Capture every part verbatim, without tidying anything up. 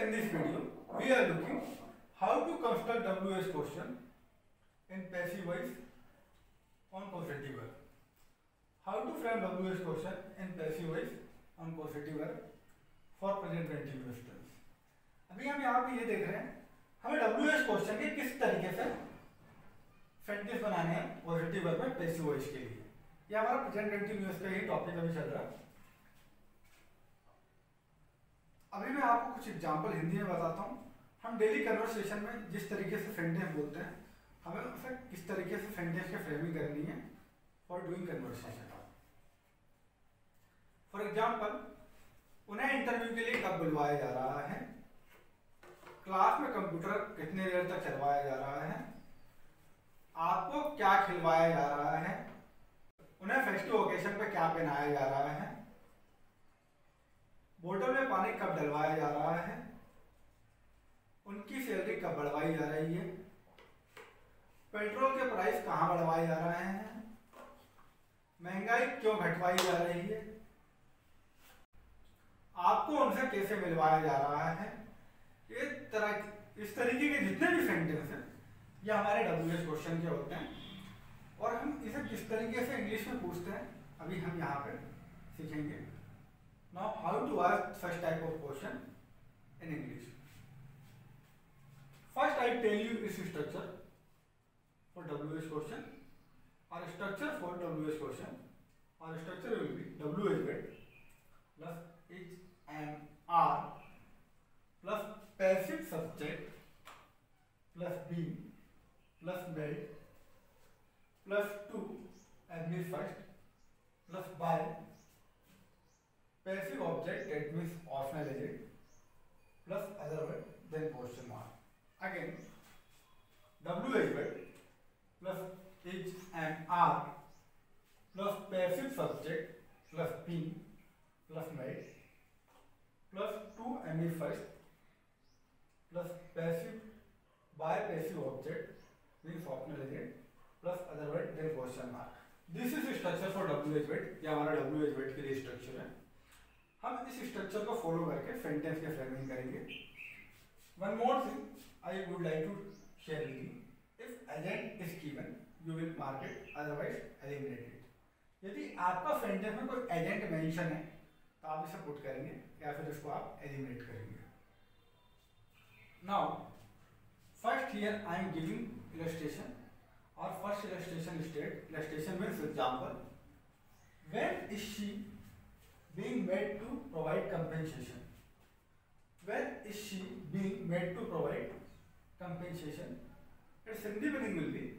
in this video we are looking how to construct W H question in passive voice on positive verb. How to frame W H question in passive voice on positive verb for present continuous tense. अभी हम यहाँ पे ये देख रहे हैं हमें W H question के किस तरीके से सेंटेंस बनाने हैं पॉजिटिव वर्ब में पैसिव वॉइस के लिए। ये हमारा प्रेजेंट कंटिन्यूअस का ही टॉपिक अभी चल रहा है। अभी मैं आपको कुछ एग्जांपल हिंदी में बताता हूँ। हम डेली कन्वर्सेशन में जिस तरीके से सेंटेंस बोलते हैं हमें उसे किस तरीके से सेंटेंस की फ्रेमिंग करनी है for doing conversation. For example, उन्हें इंटरव्यू के लिए कब बुलवाया जा रहा है, क्लास में कंप्यूटर कितने देर तक चलवाया जा रहा है, आपको क्या खिलवाया जा रहा है, उन्हें फेस्टिव ओकेशन पे क्या पहनाया जा रहा है, बोतल में पानी कब डलवाया जा रहा है, उनकी सैलरी कब बढ़वाई जा रही है, पेट्रोल के प्राइस कहाँ बढ़वाए जा रहे हैं, महंगाई क्यों घटवाई जा रही है, आपको उनसे कैसे मिलवाया जा रहा है। ये तरह इस तरीके के जितने भी सेंटेंस हैं ये हमारे डब्ल्यू एच क्वेश्चन के होते हैं और हम इसे किस तरीके से इंग्लिश में पूछते हैं अभी हम यहाँ पे सीखेंगे। Now how to ask first type of question in English. First I tell you इस structure for W H question और structure for W H question और structure will be W H word plus is and are plus passive subject plus be plus made plus to at means first plus by passive object at means optional agent plus other word then question mark. Again W H word plus is and are plus passive subject plus be plus made plus to at means first plus passive by passive object means optional agent plus other word then question mark. This is structure for W H word. ये हमारा W H wait के लिए structure है। हम इस structure को follow करके sentence के फ्रेमिंग करेंगे। One more thing I would like to share with you, if agent is given you will mark it, otherwise eliminate it. यदि आपका सेंटेंस में कोई एजेंट मेंशन है तो आप इसे पुट करेंगे या फिर इसको आप एलिमिनेट करेंगे। Now first here I am giving illustration और first illustration state, illustration means example, when is she being made to provide compensation, when is she being made to provide compensation, its Hindi meaning will be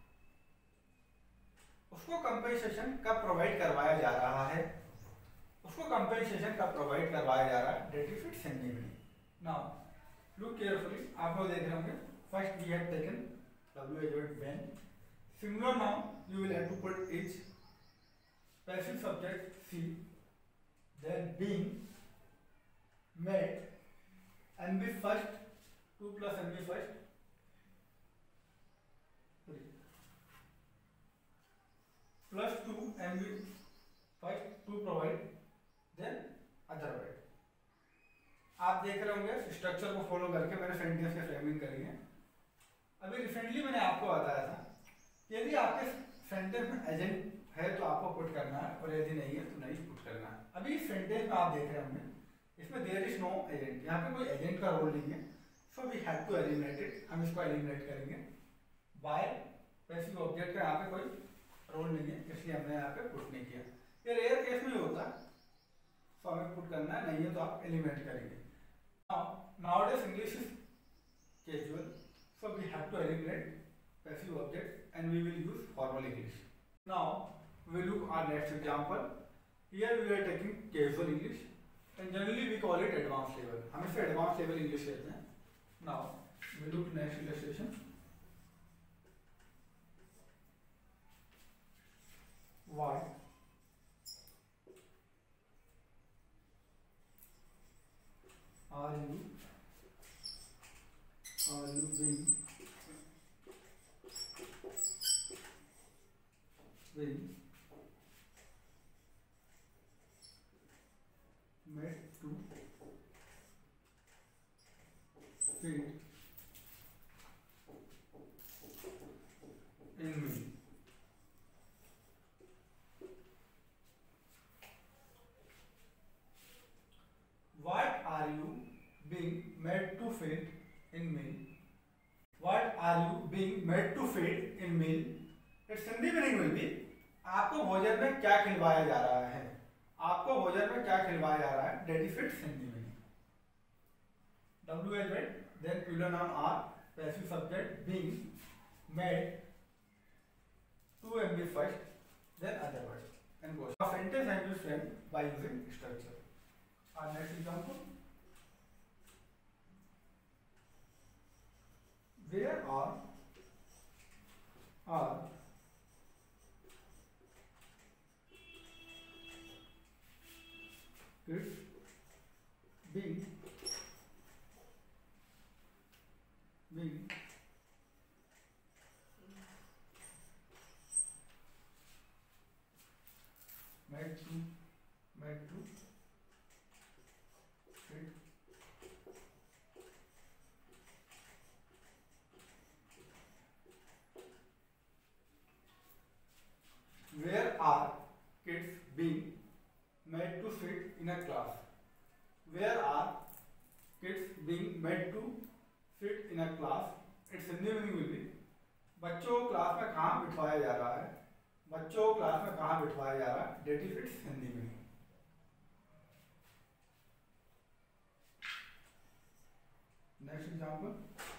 उसको compensation कब provide करवाया जा रहा है, उसको compensation कब provide करवाया जा रहा है, that is its Hindi meaning. Now look carefully, आप लोग देख रहे होंगे, first we have taken W H word when. Similar now you will have to put is, passive subject she, then being, made, and be first, two plus and be first, three, plus two and be first, to provide, then other word. आप देख रहे होंगे structure को follow करके मैंने sentence की framing करी है। अभी रिसेंटली मैंने आपको बताया था यदि आपके सेंटेंस में एजेंट है तो आपको पुट करना है और यदि नहीं है तो नहीं पुट करना है। अभी इस सेंटेंस में आप देख रहे होंगे इसमें देयर इज नो एजेंट, यहाँ पे कोई एजेंट का रोल नहीं है, so we have to eliminate it. हम इसको एलिमिनेट करेंगे बाय पैसिव ऑब्जेक्ट का यहाँ पे कोई रोल नहीं है इसलिए हमने यहाँ पे पुट नहीं किया। ये रेयर केस में होता है सो हमें पुट करना है, नहीं है तो आप एलिमिनेट करेंगे। Nowadays English is casual so we have to eliminate passive object and we will use formal English. Now we look our next example. Here we are taking casual English and generally we call it advanced level. हम इसे advanced level English कहते हैं। Now we look next illustration. Why are you are you being will made to meaning will be आपको भोजन में क्या खिलवाया जा रहा है, आपको भोजन में क्या खिलवाया जा रहा है, that is its Hindi meaning. W is made, then plural noun are, passive subject being, made, to and be first, then other words. And goes. A sentence can be framed by using structure. Our next example. Where are are kids being being made to made to fit where are kids being made to sit in a class, where are kids being made to sit in a class, its Hindi meaning will be बच्चों को class में कहाँ बिठवाया जा रहा है, बच्चों को class में कहाँ बिठवाया जा रहा है, that is its Hindi meaning. Next example,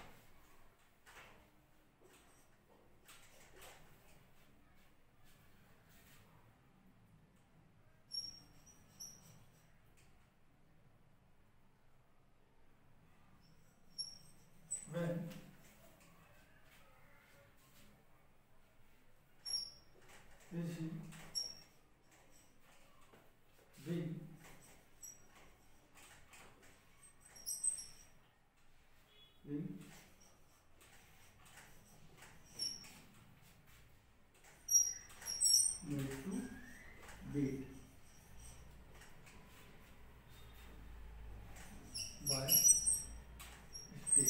when is he being being made to beat by stick,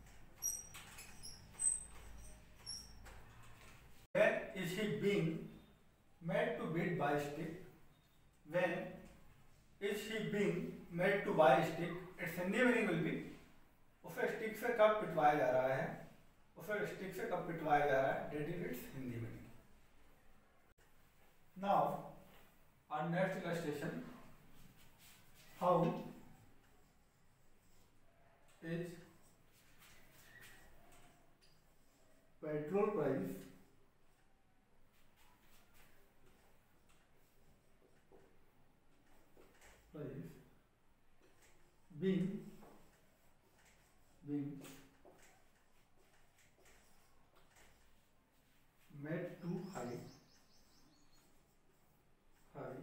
when is he being made to beat by stick, when is he being made to by stick, its Hindi meaning will be उसे stick से कब पिटवाया जा रहा है, उसे stick से कब पिटवाया जा रहा है, that is its Hindi meaning. Now our next illustration, how is petrol price price being being made to high high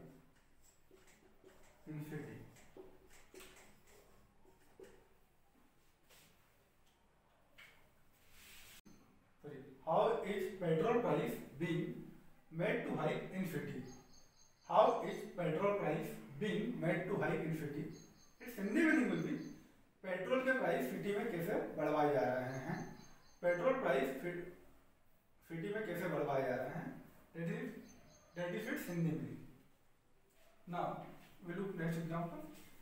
in city, sorry, how is petrol price being made to high in city, how is petrol price being made to high in city, its Hindi meaning will be petrol के price city में कैसे बढ़वाए जा रहे हैं, petrol price city में कैसे बढ़वाए जा रहे हैं, that is that is its Hindi meaning. Now we look next example,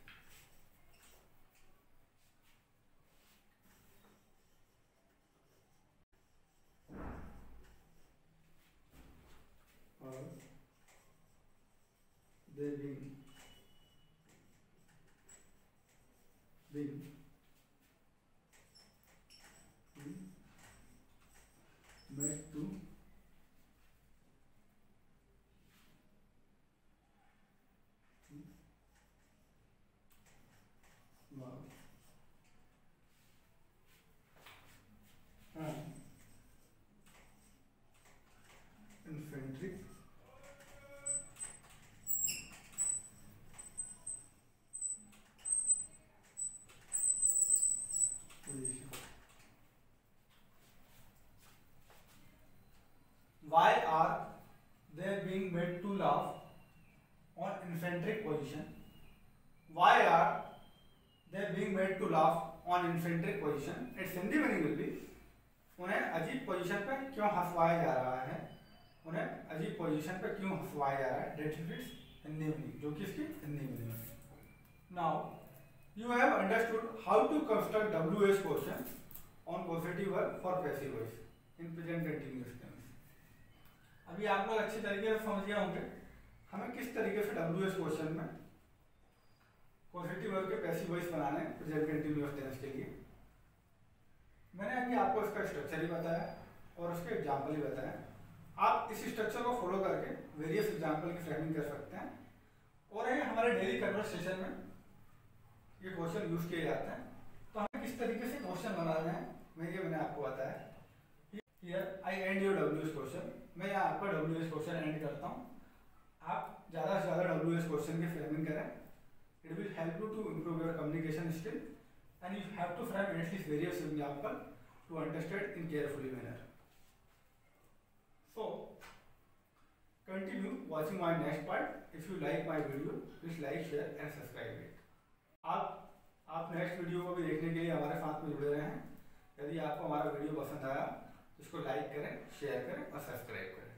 और they being being made to love and infantry position. Why are they being made to laugh on eccentric position? Why are they being made to laugh on eccentric position? Its Hindi meaning will be उन्हें अजीब position पे क्यों हंसवाया जा रहा है, उन्हें अजीब position पे क्यों हंसवाया जा रहा है, that is its Hindi meaning, जो कि इसकी हिंदी मीनिंग है। Now you have understood how to construct W S question on positive verb for passive voice in present continuous tense. अभी आप लोग अच्छी तरीके से समझ गए होंगे हमें किस तरीके से डब्ल्यू एस क्वेश्चन में पॉजिटिव वर्ब के पैसिव वॉइस बनाने हैं प्रेजेंट कंटिन्यूअस टेंस के लिए। मैंने अभी आपको इसका स्ट्रक्चर ही बताया और उसके एग्जाम्पल ही बताया। आप इस स्ट्रक्चर को फॉलो करके वेरियस एग्जाम्पल की फ्रेमिंग कर सकते हैं और ये हमारे डेली कन्वर्सेशन में ये क्वेश्चन यूज किए जाते हैं। तो हमें किस तरीके से क्वेश्चन बनाना है मैं ये मैंने आपको बताया। Here I end your W S question. मैं यहाँ आपका डब्ल्यू एस क्वेश्चन एंड करता हूँ। आप ज़्यादा से ज़्यादा डब्ल्यू एस क्वेश्चन की फ्रेमिंग करें। It will help you to improve your communication skill and you have to frame at least various example to understand in carefully manner. So continue watching my next part. If you like my video, please like, share and subscribe it. आप आप next video को भी देखने के लिए हमारे साथ में जुड़े रहे हैं। यदि आपको हमारा वीडियो पसंद आया तो इसको लाइक करें, शेयर करें और सब्सक्राइब करें।